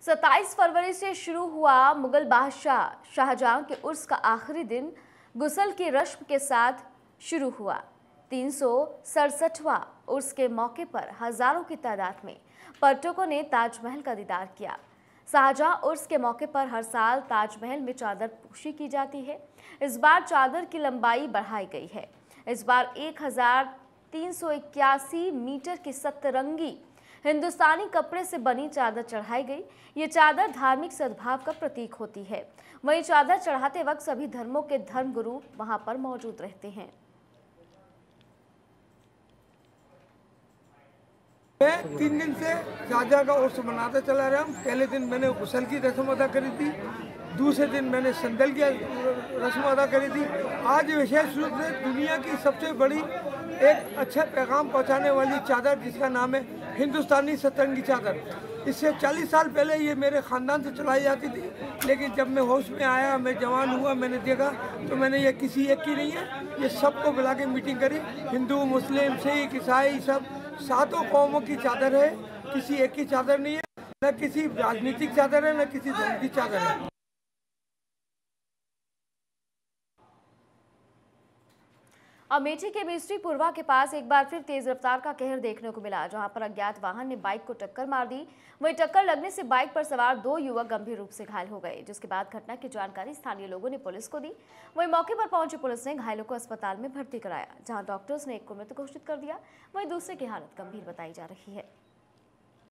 27 फरवरी से शुरू हुआ मुगल बादशाह शाहजहां के उर्स का आखिरी दिन गुसल की रस्म के साथ शुरू हुआ। 367वां उर्स के मौके पर हजारों की तादाद में पर्यटकों ने ताजमहल का दीदार किया। शाहजहां उर्स के मौके पर हर साल ताजमहल में चादर पोशी की जाती है। इस बार चादर की लंबाई बढ़ाई गई है। इस बार 1381 मीटर की सतरंगी हिंदुस्तानी कपड़े से बनी चादर चढ़ाई गई। ये चादर धार्मिक सद्भाव का प्रतीक होती है। वहीं चादर चढ़ाते वक्त सभी धर्मों के धर्मगुरु वहां पर मौजूद रहते हैं। 3 दिन से शाहजहां का उर्स मनाते चला रहा हूँ। पहले दिन मैंने गुसल की रस्म अदा करी थी, दूसरे दिन मैंने संदल की रस्म अदा करी थी। आज विशेष रूप से दुनिया की सबसे बड़ी एक अच्छा पैगाम पहुंचाने वाली चादर, जिसका नाम है हिंदुस्तानी सतरंगी चादर। इससे 40 साल पहले ये मेरे ख़ानदान से चलाई जाती थी, लेकिन जब मैं होश में आया, मैं जवान हुआ, मैंने देखा तो मैंने ये किसी एक की नहीं है, ये सबको बुला के मीटिंग करी। हिंदू, मुस्लिम, सिख, ईसाई सब 7 कौमों की चादर है, किसी एक की चादर नहीं है। न किसी राजनीतिक चादर है, न किसी धर्म की चादर है। अमेठी के मिस्ट्री पुरवा के पास एक बार फिर तेज रफ्तार का कहर देखने को मिला, जहां पर अज्ञात वाहन ने बाइक को टक्कर मार दी। वहीं टक्कर लगने से बाइक पर सवार 2 युवक गंभीर रूप से घायल हो गए, जिसके बाद घटना की जानकारी स्थानीय लोगों ने पुलिस को दी। वहीं मौके पर पहुंची पुलिस ने घायलों को अस्पताल में भर्ती कराया, जहां डॉक्टर्स ने एक को मृत घोषित कर दिया। वहीं दूसरे की हालत गंभीर बताई जा रही है।